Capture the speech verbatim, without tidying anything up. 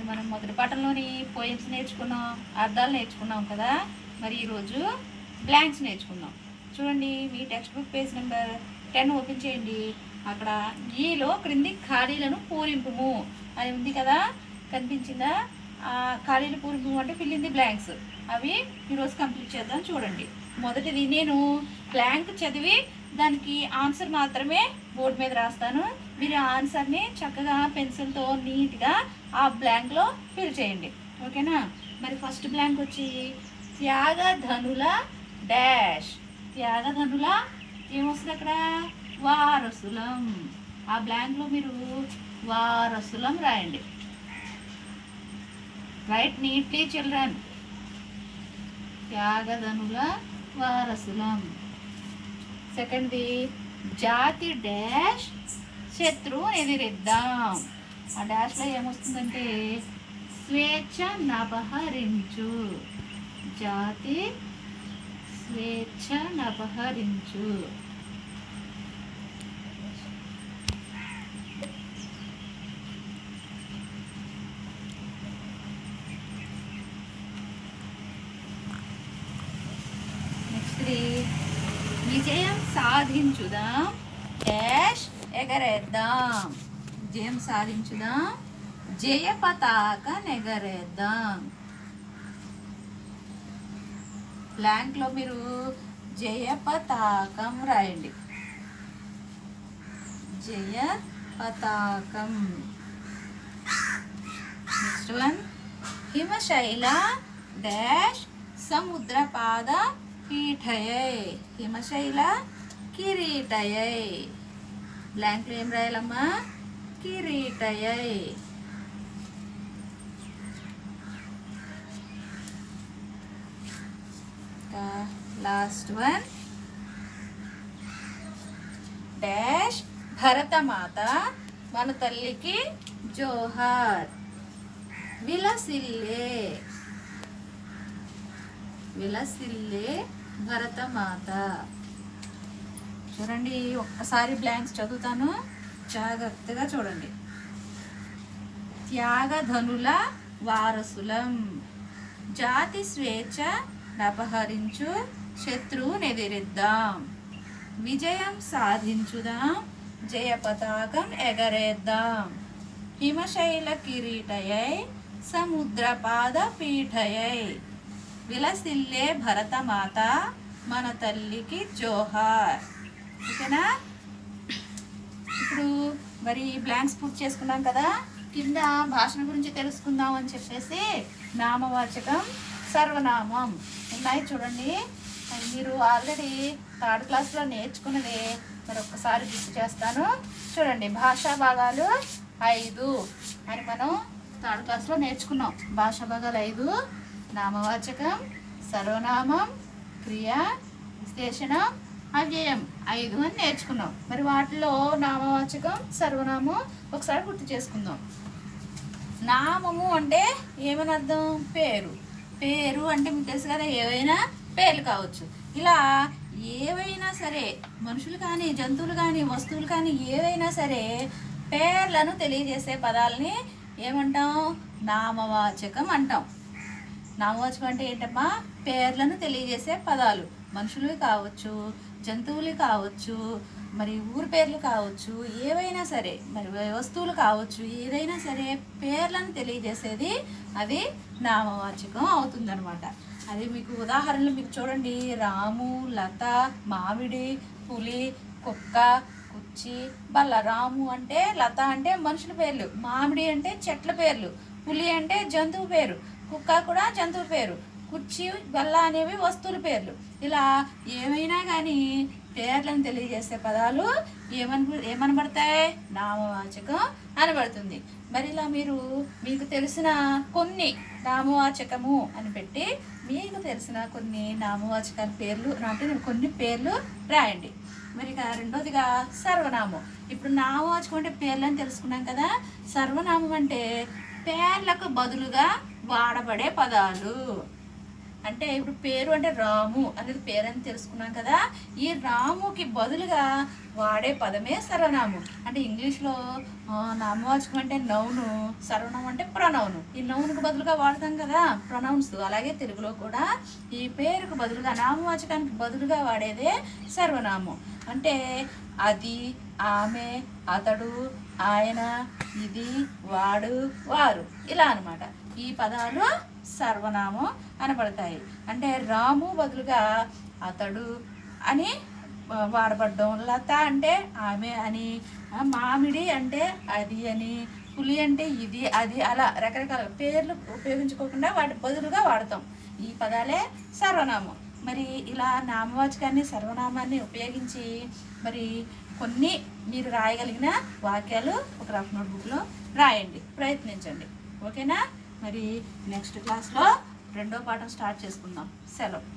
మనం మొదటి పాఠంలోని పోయిమ్స్ నేర్చుకున్నాం, అర్థాలు నేర్చుకున్నాం కదా. మరి ఈరోజు బ్లాంక్స్ నేర్చుకుందాం. చూడండి, మీ text book page number ten open చేయండి. అక్కడ ఈలో క్రింది ఖాళీలను పూరింపుము అని ఉంది కదా, కనిపించిందా? ఖాళీలు పూరింపు అంటే ఫిల్ ఇన్ ది బ్లాంక్స్. అవి ఈరోజు కంప్లీట్ చేద్దాం. చూడండి, మొదటిది నేను బ్లాంక్ చదివి దానికి ఆన్సర్ మాత్రమే బోర్డు మీద రాస్తాను. మీరు ఆన్సర్ని చక్కగా పెన్సిల్తో నీట్గా ఆ బ్లాంక్లో ఫిల్ చేయండి, ఓకేనా? మరి ఫస్ట్ బ్లాంక్ వచ్చి త్యాగధనుల డాష్. త్యాగధనుల ఏమొస్తుంది అక్కడ? వారసులం. ఆ బ్లాంక్లో మీరు వారసులం రాయండి. Right neatly children. త్యాగధనుల వారసులం. సెకండ్ది జాతి డాష్ శత్రువు ఎదిరిద్దాం. ఆ డాష్లో ఏమొస్తుందంటే స్వేచ్ఛ నపహరించు. జాతి స్వేచ్ఛ నపహరించు. నెక్స్ట్ది విజయం సాధించుదాం డాష్ ఎగరేద్దాం. విజయం సాధించుదాం, జయ పతాక ఎగరేద్దాం. బ్లాంక్లో మీరు జయ పతాకం రాయండి. జయ పతాకం. నెక్స్ట్ వన్ హిమశైల డాష్ సముద్రపాద పీఠయై. హిమశైల కిరీటయై. బ్లాంక్లో ఏం రాయాలమ్మా? కిరీటయై. లాస్ట్ వన్ డాష్ భరతమాత మన తల్లికి జోహార్. విలసిల్లే. విలసిల్లే భరతమాత. చూడండి, ఒక్కసారి బ్లాంక్స్ చదువుతాను, జాగ్రత్తగా చూడండి. త్యాగధనుల వారసులం. జాతి స్వేచ్ఛ నపహరించు, శత్రువుని ఎదిరిద్దాం. విజయం సాధించుదాం, జయ పతాకం ఎగరేద్దాం. హిమశైల కిరీటయై సముద్రపాద పీఠయై. విలసిల్లే భరతమాత మన తల్లికి జోహార్. ఓకేనా? ఇప్పుడు మరి బ్లాంక్స్ పూర్తి చేసుకున్నాం కదా. కింద భాషణ గురించి తెలుసుకుందాం అని చెప్పేసి నామవాచకం, సర్వనామం ఉన్నాయి చూడండి. మీరు ఆల్రెడీ థర్డ్ క్లాస్లో నేర్చుకున్నది మరి ఒక్కసారి గుర్తు చేస్తాను. చూడండి, భాషా భాగాలు ఐదు అని మనం థర్డ్ క్లాస్లో నేర్చుకున్నాం. భాషా భాగాలు ఐదు: నామవాచకం, సర్వనామం, క్రియ, విశేషణం, అవ్యయం. ఐదు అని నేర్చుకున్నాం. మరి వాటిలో నామవాచకం, సర్వనామం ఒకసారి గుర్తు చేసుకుందాం. నామము అంటే ఏమని అర్థం? పేరు. పేరు అంటే మీకు తెలుసు కదా, ఏవైనా పేర్లు కావచ్చు. ఇలా ఏవైనా సరే, మనుషులు కానీ, జంతువులు కానీ, వస్తువులు కానీ, ఏవైనా సరే పేర్లను తెలియజేసే పదాలని ఏమంటాం? నామవాచకం అంటాం. నామవాచకం అంటే ఏంటమ్మా? పేర్లను తెలియజేసే పదాలు. మనుషులు కావచ్చు, జంతువులు కావచ్చు, మరి ఊరి పేర్లు కావచ్చు, ఏవైనా సరే, మరి వస్తువులు కావచ్చు, ఏదైనా సరే పేర్లను తెలియజేసేది అది నామవాచకం అవుతుందన్నమాట. అది మీకు ఉదాహరణలు మీకు చూడండి. రాము, లత, మామిడి, పులి, కుక్క, కుర్చీ, బల్ల. రాము అంటే, లత అంటే మనుషుల పేర్లు, మామిడి అంటే చెట్ల పేర్లు, పులి అంటే జంతువు పేరు, కుక్క కూడా జంతువు పేరు, కుర్చీ, బల్ల అనేవి వస్తువుల పేర్లు. ఇలా ఏమైనా కానీ పేర్లను తెలియజేసే పదాలు ఏమని ఏమనబడతాయి? నామవాచకం అనబడుతుంది. మరి ఇలా మీరు మీకు తెలిసిన కొన్ని నామవాచకము అని పెట్టి మీకు తెలిసిన కొన్ని నామవాచకాల పేర్లు అంటే కొన్ని పేర్లు రాయండి. మరి ఇక రెండోదిగా సర్వనామం. ఇప్పుడు నామవాచకం అంటే పేర్లని తెలుసుకున్నాం కదా. సర్వనామం అంటే పేర్లకు బదులుగా వాడబడే పదాలు. అంటే ఇప్పుడు పేరు అంటే రాము అనేది పేరు అని తెలుసుకున్నాం కదా. ఈ రాముకి బదులుగా వాడే పదమే సర్వనామం. అంటే ఇంగ్లీష్లో నామవాచకం అంటే నౌను, సర్వనామం అంటే ప్రొనౌను. ఈ నౌన్కు బదులుగా వాడతాం కదా ప్రొనౌన్స్. అలాగే తెలుగులో కూడా ఈ పేరుకు బదులుగా నామవాచకానికి బదులుగా వాడేదే సర్వనామం. అంటే అది, ఆమె, అతడు, ఆయన, ఇది, వాడు, వారు ఇలా అన్నమాట. ఈ పదాలు సర్వనామం అనబడతాయి. అంటే రాము బదులుగా అతడు అని వాడబడ్డం, లత అంటే ఆమె అని, మామిడి అంటే అది అని, పులి అంటే ఇది అది, అలా రకరకాల పేర్లు ఉపయోగించుకోకుండా వాటి బదులుగా వాడతాం. ఈ పదాలే సర్వనామం. మరి ఇలా నామవాచకాన్ని సర్వనామాన్ని ఉపయోగించి మరి కొన్ని మీరు రాయగలిగిన వాక్యాలు ఒక రఫ్ నోట్బుక్లో రాయండి, ప్రయత్నించండి. ఓకేనా? మరి నెక్స్ట్ క్లాస్లో రెండో పాఠం స్టార్ట్ చేసుకుందాం. సెలవు.